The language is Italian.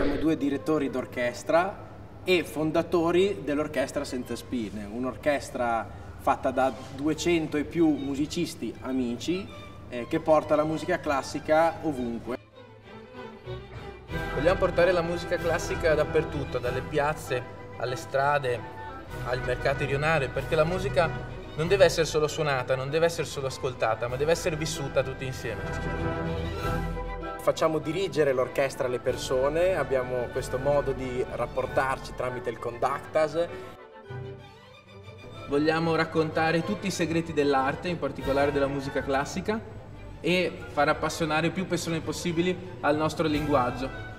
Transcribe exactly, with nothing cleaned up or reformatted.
Siamo due direttori d'orchestra e fondatori dell'Orchestra Senza Spine, un'orchestra fatta da duecento e più musicisti amici eh, che porta la musica classica ovunque. Vogliamo portare la musica classica dappertutto, dalle piazze alle strade, ai mercati rionari, perché la musica non deve essere solo suonata, non deve essere solo ascoltata, ma deve essere vissuta tutti insieme. Facciamo dirigere l'orchestra alle persone, abbiamo questo modo di rapportarci tramite il conductas. Vogliamo raccontare tutti i segreti dell'arte, in particolare della musica classica, e far appassionare più persone possibili al nostro linguaggio.